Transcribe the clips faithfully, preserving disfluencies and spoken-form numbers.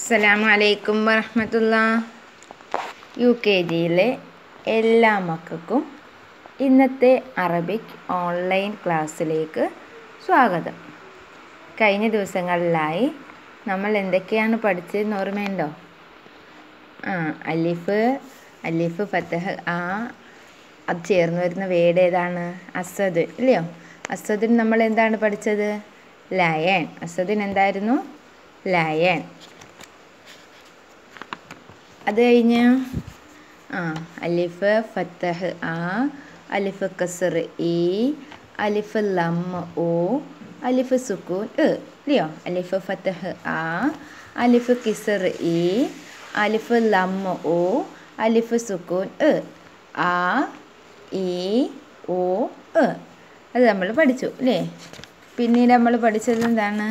അസ്സലാമു അലൈക്കും വറഹ്മത്തുള്ളാഹി. യു കെ ജിയിലെ എല്ലാ മക്കൾക്കും ഇന്നത്തെ അറബിക് ഓൺലൈൻ ക്ലാസ്സിലേക്ക് സ്വാഗതം. കഴിഞ്ഞ ദിവസങ്ങളിലായി നമ്മൾ എന്തൊക്കെയാണ് പഠിച്ചതെന്ന് ഓർമ്മയുണ്ടോ? ആ അലിഫ് അലിഫ് ഫത്തഹ് ആ അത് ചേർന്ന് വരുന്ന വേർഡ് ഏതാണ്? അസദ് ഇല്ലയോ? അസദിന് നമ്മൾ എന്താണ് പഠിച്ചത്? ലയൺ. അസദിന് എന്തായിരുന്നു? ലയൺ. അത് കഴിഞ്ഞ് ആ അലിഫ് ഫത്തഹ് ആ, അലിഫ് കസർ ഇ, അലിഫ് ലമ്മ ഓ, അലിഫ് സുക്കൂൻ ഇ ഇല്ലയോ? അലിഫ് ഫത്തഹ് ആ, അലിഫ് കിസർ ഇ, അലിഫ് ലമ്മ ഓ, അലിഫ് സുക്കൂൻ ഇ, ആ ഇ ഓ ഇ. അത് നമ്മൾ പഠിച്ചു അല്ലേ? പിന്നീട് നമ്മൾ പഠിച്ചത് എന്താണ്?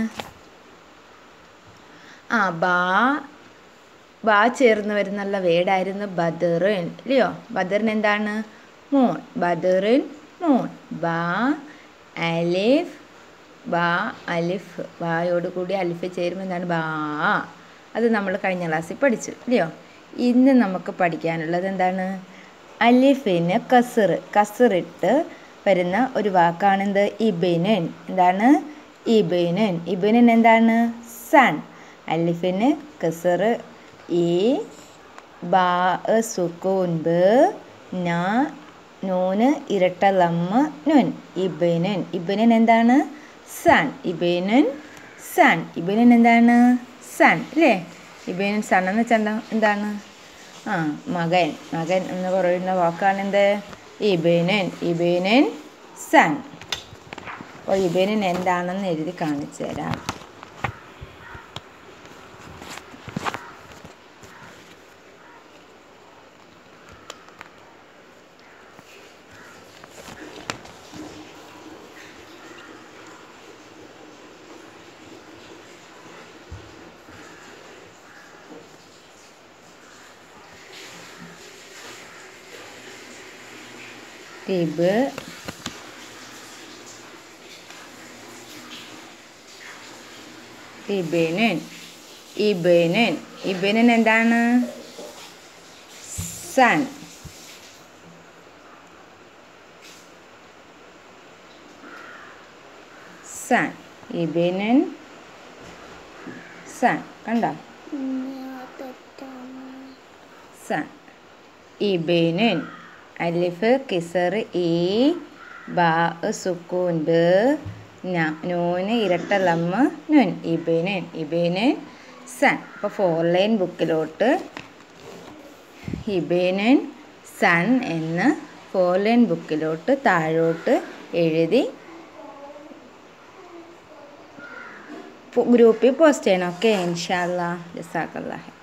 ആ ബാ ബാ ചേർന്ന് വരുന്നുള്ള വേർഡായിരുന്നു ബദറിൻ ഇല്ലയോ? ബദറിൻ എന്താണ്? മൂൺ. ബദറിൻ മൂൺ. ബാ അലിഫ് ബാ അലിഫ് ബായോട് കൂടി അലിഫ് ചേരുമ്പോൾ എന്താണ്? ബാ. അത് നമ്മൾ കഴിഞ്ഞ ക്ലാസ്സിൽ പഠിച്ചു ഇല്ലയോ? ഇന്ന് നമുക്ക് പഠിക്കാനുള്ളത് എന്താണ്? അലിഫിന് കസർ കസറിട്ട് വരുന്ന ഒരു വാക്കാണെന്ത്? ഇബിനൻ. എന്താണ്? ഇബിനൻ. ഇബിനൻ എന്താണ്? സൺ. അലിഫിന് കസർ ഇ, ബാ സുക്കൂൻ ബ്, ന നൂന് ഇരട്ട ലമ്മ നുൻ. ഇബിനൻ. ഇബിനൻ എന്താണ്? സൺ. ഇബിനൻ സൺ. ഇബിനൻ എന്താണ്? സൺ അല്ലേ? ഇബിനൻ സൺ എന്ന് വെച്ചാൽ എന്താണ്? ആ മകൻ. മകൻ എന്ന് പറയുന്ന വാക്കാണെന്ത്? ഇബിനൻ. ഇബിനൻ സൺ. അപ്പോൾ ഇബിനൻ എന്താണെന്ന് എഴുതി കാണിച്ചു തരാം. ഇബ് ഇബിനൻ. ഇബിനൻ. ഇബിനൻ എന്താണ്? സൺ. സൺ. ഇബിനൻ സൺ. കണ്ടോ? സൺ. ഇബിനൻ. അലിഫ് കിസർ ഇ, ബാ സുക്കൂൻ ബ്, ന നൂന് ഇരട്ട ലമ്മ നുൻ. ഇബിനൻ. ഇബിനൻ സൺ. അപ്പോൾ ഫോർ ലൈൻ ബുക്കിലോട്ട് ഇബിനൻ സൺ എന്ന് ഫോർ ലൈൻ ബുക്കിലോട്ട് താഴോട്ട് എഴുതി ഗ്രൂപ്പിൽ പോസ്റ്റ് ചെയ്യണം. ഓക്കെ, ഇൻഷാ അല്ലാഹ്. ജസാക്കല്ലാഹ്.